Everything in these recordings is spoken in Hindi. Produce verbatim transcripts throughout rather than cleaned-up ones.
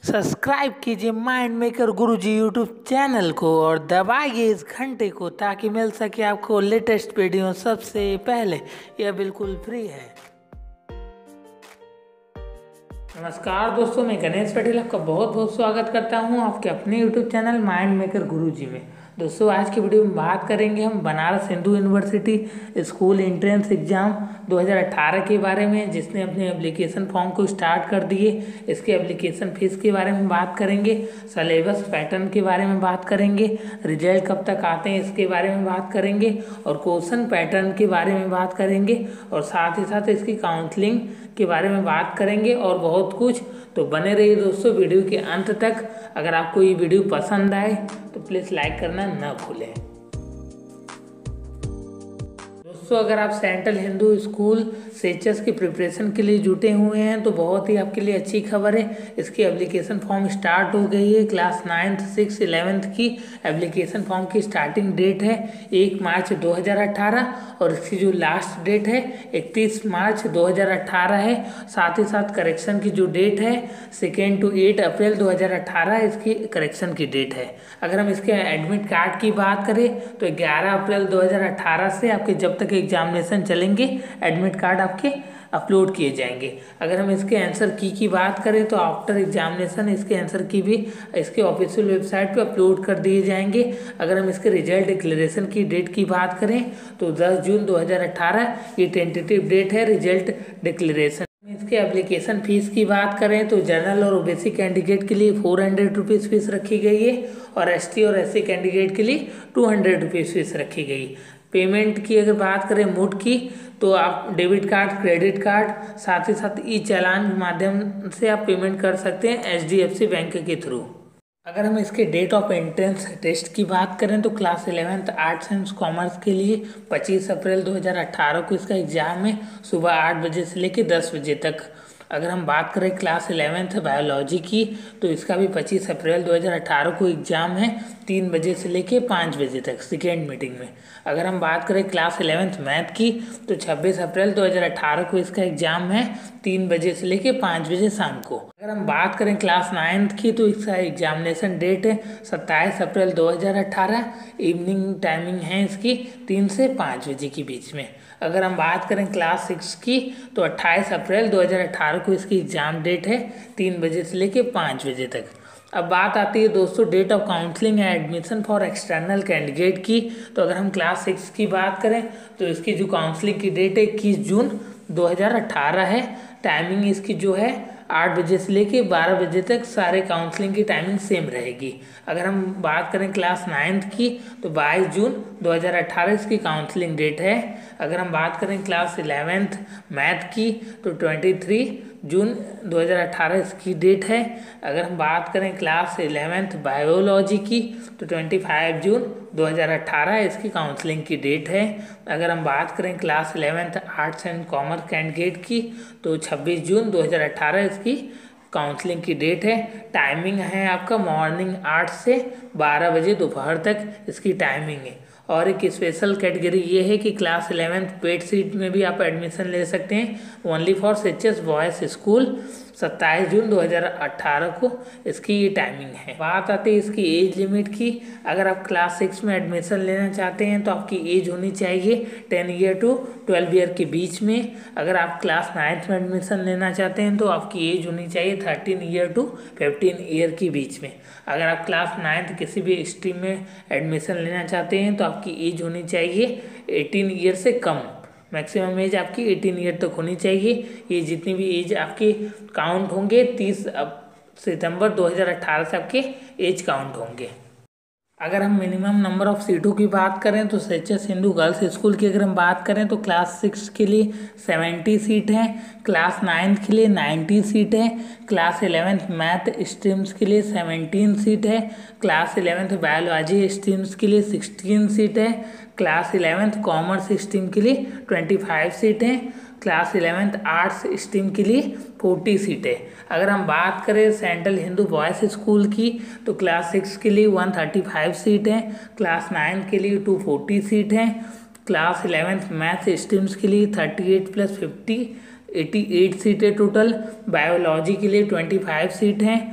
सब्सक्राइब कीजिए Mind Maker Guruji YouTube channel को और दबाइए इस घंटे को ताकि मिल सके आपको लेटेस्ट वीडियो सबसे पहले। यह बिल्कुल फ्री है। नमस्कार दोस्तों, मैं गणेश पटेल आपका बहुत बहुत स्वागत करता हूं आपके अपने YouTube channel Mind Maker Guruji में। दोस्तों, आज की वीडियो में बात करेंगे हम Banaras Hindu University school entrance exam दो हज़ार अठारह के बारे में, जिसने अपने एप्लीकेशन फॉर्म को स्टार्ट कर दिए। इसके एप्लीकेशन फीस के बारे में बात करेंगे, सिलेबस पैटर्न के बारे में बात करेंगे, रिजल्ट कब तक आते हैं इसके बारे में बात करेंगे और क्वेश्चन पैटर्न के बारे में बात करेंगे और साथ ही साथ इसकी काउंसलिंग के बारे में बात करेंगे और बहुत कुछ। तो बने रहिए दोस्तों वीडियो के अंत तक। अगर आपको ये वीडियो पसंद आए तो प्लीज़ लाइक करना न भूलें। दोस्तों, अगर आप सेंट्रल हिंदू स्कूल सेचेस की प्रिपरेशन के लिए जुटे हुए हैं तो बहुत ही आपके लिए अच्छी खबर है। इसकी एप्लीकेशन फॉर्म स्टार्ट हो गई है। क्लास नाइन्थ सिक्स इलेवेंथ की एप्लीकेशन फॉर्म की स्टार्टिंग डेट है एक मार्च दो हज़ार अठारह और इसकी जो लास्ट डेट है इकतीस मार्च दो हज़ार अठारह है। साथ ही साथ करेक्शन की जो डेट है सेकेंड टू एट अप्रैल दो हज़ार अठारह इसकी करेक्शन की डेट है। अगर हम इसके एडमिट कार्ड की बात करें तो ग्यारह अप्रैल दो हज़ार अठारह से आपके जब तक एग्जामिनेशन चलेंगे एडमिट कार्ड आपके अपलोड किए जाएंगे। अगर हम इसके आंसर की की बात करें तो आफ्टर एग्जामिनेशन इसके आंसर की भी इसके ऑफिशियल वेबसाइट पे अपलोड कर दिए जाएंगे। अगर हम इसके रिजल्ट डिक्लेरेशन की डेट की बात करें तो दस जून दो हज़ार अठारह ये टेंटेटिव डेट है रिजल्ट डिक्लेरेशन। इसके एप्लीकेशन फीस की बात करें तो जनरल और ओबीसी कैंडिडेट के लिए फोर हंड्रेड रुपीज़ फीस रखी गई है और एसटी और एससी कैंडिडेट के लिए टू हंड्रेड रुपीज़ फीस रखी गई। पेमेंट की अगर बात करें मोड की तो आप डेबिट कार्ड, क्रेडिट कार्ड, साथ ही साथ ई चालान के माध्यम से आप पेमेंट कर सकते हैं एचडीएफसी बैंक के थ्रू। अगर हम इसके डेट ऑफ एंट्रेंस टेस्ट की बात करें तो class eleventh arts and commerce के लिए पच्चीस अप्रैल दो हज़ार अठारह को इसका एग्ज़ाम है सुबह आठ बजे से लेकर दस बजे तक। अगर हम बात करें क्लास इलेवेंथ बायोलॉजी की तो इसका भी पच्चीस अप्रैल दो हज़ार अठारह को एग्ज़ाम है तीन बजे से लेके पाँच बजे तक सेकेंड मीटिंग में। अगर हम बात करें क्लास इलेवेंथ मैथ की तो छब्बीस अप्रैल दो हज़ार अठारह को इसका एग्ज़ाम है तीन बजे से लेके पाँच बजे शाम को। अगर हम बात करें क्लास नाइन्थ की तो इसका एग्जामिनेशन डेट है सत्ताईस अप्रैल दो हज़ार अठारह। इवनिंग टाइमिंग है इसकी तीन से पाँच बजे के बीच में। अगर हम बात करें क्लास सिक्स की तो अट्ठाईस अप्रैल दो हज़ार अठारह को इसकी एग्ज़ाम डेट है तीन बजे से लेके पाँच बजे तक। अब बात आती है दोस्तों date of counselling and admission for external candidate की। तो अगर हम क्लास सिक्स की बात करें तो इसकी जो काउंसलिंग की डेट है इक्कीस जून दो हज़ार अठारह है। टाइमिंग इसकी जो है आठ बजे से लेके बारह बजे तक सारे काउंसलिंग की टाइमिंग सेम रहेगी। अगर हम बात करें क्लास नाइन्थ की तो बाईस जून दो हज़ार अठारह इसकी काउंसलिंग डेट है। अगर हम बात करें क्लास इलेवेंथ मैथ की तो तेईस जून दो हज़ार अठारह इसकी डेट है। अगर हम बात करें क्लास इलेवेंथ बायोलॉजी की तो पच्चीस जून दो हज़ार अठारह इसकी काउंसलिंग की डेट है। अगर हम बात करें class eleventh arts and commerce candidate की तो छब्बीस जून दो हज़ार अठारह इसकी काउंसलिंग की डेट है। टाइमिंग है आपका मॉर्निंग आठ से बारह बजे दोपहर तक इसकी टाइमिंग है। और एक स्पेशल कैटेगरी ये है कि क्लास इलेवेंथ पेड सीट में भी आप एडमिशन ले सकते हैं ओनली फॉर सेचेस बॉयज़ स्कूल। सत्ताईस जून दो हज़ार अठारह को इसकी ये टाइमिंग है। बात आती है इसकी एज लिमिट की। अगर आप क्लास सिक्स में एडमिशन लेना चाहते हैं तो आपकी एज होनी चाहिए ten year to twelve year के बीच में। अगर आप क्लास नाइन्थ में एडमिशन लेना चाहते हैं तो आपकी एज होनी चाहिए thirteen year to fifteen year के बीच में। अगर आप क्लास नाइन्थ किसी भी स्ट्रीम में एडमिशन लेना चाहते हैं तो आपकी एज होनी चाहिए अठारह ईयर से कम। मैक्सिमम एज आपकी अठारह ईयर तक होनी चाहिए। ये जितनी भी एज आपके काउंट होंगे तीस सितंबर दो हज़ार अठारह से आपके एज काउंट होंगे। अगर हम मिनिमम नंबर ऑफ़ सीटों की बात करें तो सेचेस हिंदू गर्ल्स स्कूल की अगर हम बात करें तो क्लास सिक्स के लिए सेवेंटी सीट हैं, क्लास नाइन्थ के लिए नाइन्टी सीट है, क्लास इलेवेंथ मैथ स्ट्रीम्स के लिए सेवनटीन सीट है, क्लास इलेवेंथ बायोलॉजी स्ट्रीम्स के लिए सिक्सटीन सीट है, क्लास इलेवेंथ कॉमर्स स्ट्रीम के लिए ट्वेंटी फाइव सीट हैं, क्लास इलेवेंथ आर्ट्स स्ट्रीम के लिए फोर्टी सीटें। अगर हम बात करें सेंट्रल हिंदू बॉयज़ स्कूल की तो क्लास सिक्स के लिए वन थर्टी फाइव सीट हैं, क्लास नाइन के लिए टू फोर्टी सीट हैं, क्लास इलेवेंथ मैथ स्ट्रीम्स के लिए thirty eight plus fifty eighty eight सीटें टोटल, बायोलॉजी के लिए ट्वेंटी फाइव सीट हैं,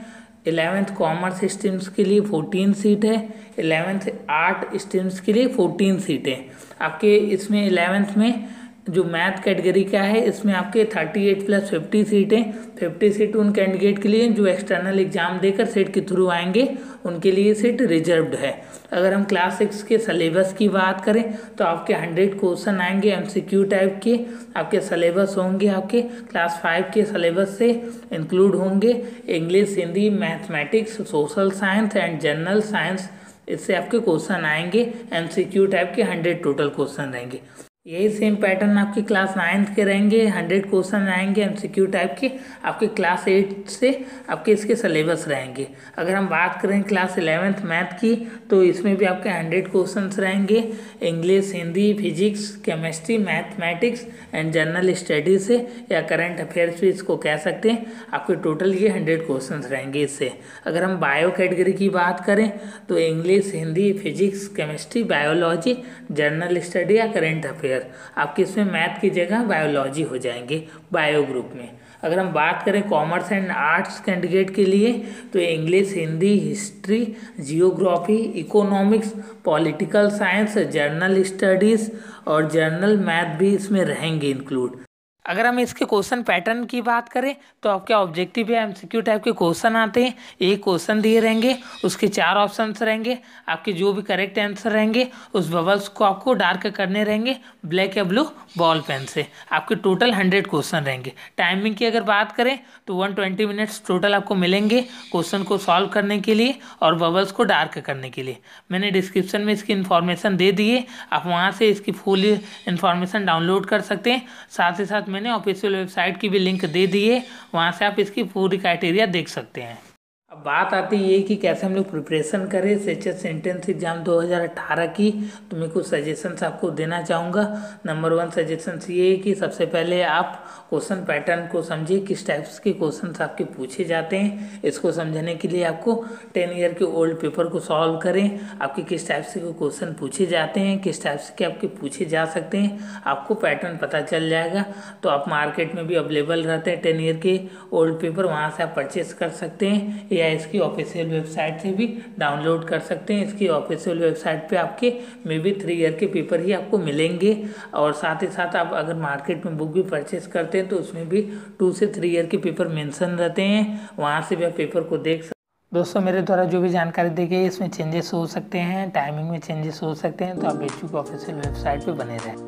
इलेवेंथ कॉमर्स स्ट्रीम्स के लिए फोर्टीन सीट है। इलेवेंथ आर्ट स्ट्रीम्स के लिए फोर्टीन सीट है। आपके इसमें इलेवेंथ में जो मैथ कैटेगरी का है इसमें आपके थर्टी एट प्लस फिफ्टी सीटें फिफ्टी सीट उन कैंडिडेट के लिए जो एक्सटर्नल एग्जाम देकर सेट के थ्रू आएंगे, उनके लिए सीट रिजर्व्ड है। अगर हम क्लास सिक्स के सिलेबस की बात करें तो आपके हंड्रेड क्वेश्चन आएंगे एमसीक्यू टाइप के। आपके सिलेबस होंगे आपके क्लास फाइव के सिलेबस से इंक्लूड होंगे। English, Hindi, mathematics, social science and general science, इससे आपके क्वेश्चन आएंगे एमसीक्यू टाइप के। हंड्रेड टोटल क्वेश्चन रहेंगे। यही सेम पैटर्न आपके क्लास नाइन्थ के रहेंगे। हंड्रेड क्वेश्चन आएंगे एमसीक्यू टाइप के। आपके क्लास एट से आपके इसके सिलेबस रहेंगे। अगर हम बात करें क्लास इलेवेंथ मैथ की तो इसमें भी आपके हंड्रेड क्वेश्चंस रहेंगे। English, Hindi, physics, chemistry, mathematics and general studies से या करंट अफेयर्स भी इसको कह सकते हैं। आपके टोटल ये हंड्रेड क्वेश्चंस रहेंगे इससे। अगर हम बायो कैटेगरी की बात करें तो English, Hindi, physics, chemistry, biology, general study या करंट अफेयर, आपके इसमें मैथ की जगह बायोलॉजी हो जाएंगे बायो ग्रुप में। अगर हम बात करें कॉमर्स एंड आर्ट्स कैंडिडेट के लिए तो English, Hindi, history, geography, economics, political science, general studies और जर्नल मैथ भी इसमें रहेंगे इंक्लूड। अगर हम इसके क्वेश्चन पैटर्न की बात करें तो आपके ऑब्जेक्टिव या एमसीक्यू टाइप के क्वेश्चन आते हैं। एक क्वेश्चन दिए रहेंगे, उसके चार ऑप्शंस रहेंगे। आपके जो भी करेक्ट आंसर रहेंगे उस बबल्स को आपको डार्क करने रहेंगे ब्लैक या ब्लू बॉल पेन से। आपके टोटल हंड्रेड क्वेश्चन रहेंगे। टाइमिंग की अगर बात करें तो वन ट्वेंटी मिनट्स टोटल आपको मिलेंगे क्वेश्चन को सॉल्व करने के लिए और बबल्स को डार्क करने के लिए। मैंने डिस्क्रिप्शन में इसकी इन्फॉर्मेशन दे दी है, आप वहाँ से इसकी फुल इन्फॉर्मेशन डाउनलोड कर सकते हैं। साथ ही साथ मैंने ऑफिशियल वेबसाइट की भी लिंक दे दी है, वहाँ से आप इसकी पूरी क्राइटेरिया देख सकते हैं। अब बात आती है कि कैसे हम लोग प्रिपरेशन करें सीएचएस एंट्रेंस एग्जाम दो हज़ार अठारह की। तो मैं कुछ सजेशंस आपको देना चाहूँगा। नंबर वन सजेशंस ये है कि सबसे पहले आप क्वेश्चन पैटर्न को समझिए, किस टाइप्स के क्वेश्चंस आपके पूछे जाते हैं। इसको समझने के लिए आपको टेन ईयर के ओल्ड पेपर को सॉल्व करें। आपके किस टाइप से क्वेश्चन पूछे जाते हैं, किस टाइप के आपके पूछे जा सकते हैं, आपको पैटर्न पता चल जाएगा। तो आप मार्केट में भी अवेलेबल रहते हैं टेन ईयर के ओल्ड पेपर, वहाँ से आप परचेस कर सकते हैं या इसकी ऑफिशियल वेबसाइट से भी डाउनलोड कर सकते हैं। इसकी ऑफिशियल वेबसाइट पे आपके मे बी थ्री ईयर के पेपर ही आपको मिलेंगे। और साथ ही साथ आप अगर मार्केट में बुक भी परचेस करते हैं तो उसमें भी टू से थ्री ईयर के पेपर मेंशन रहते हैं, वहाँ से भी आप पेपर को देख सकते हैं। दोस्तों, मेरे द्वारा जो भी जानकारी दी गई है इसमें चेंजेस हो सकते हैं, टाइमिंग में चेंजेस हो सकते हैं, तो आप बेचू की ऑफिशियल वेबसाइट पर बने रहें।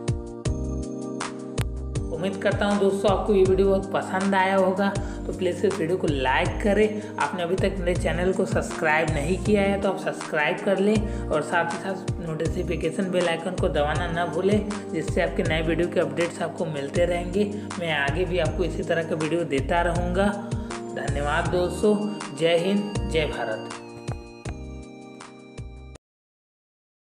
उम्मीद करता हूँ दोस्तों आपको ये वीडियो बहुत पसंद आया होगा। तो प्लीज़ इस वीडियो को लाइक करें। आपने अभी तक मेरे चैनल को सब्सक्राइब नहीं किया है तो आप सब्सक्राइब कर लें और साथ ही साथ नोटिफिकेशन बेल आइकन को दबाना ना भूलें, जिससे आपके नए वीडियो के अपडेट्स आपको मिलते रहेंगे। मैं आगे भी आपको इसी तरह का वीडियो देता रहूँगा। धन्यवाद दोस्तों। जय हिंद, जय भारत।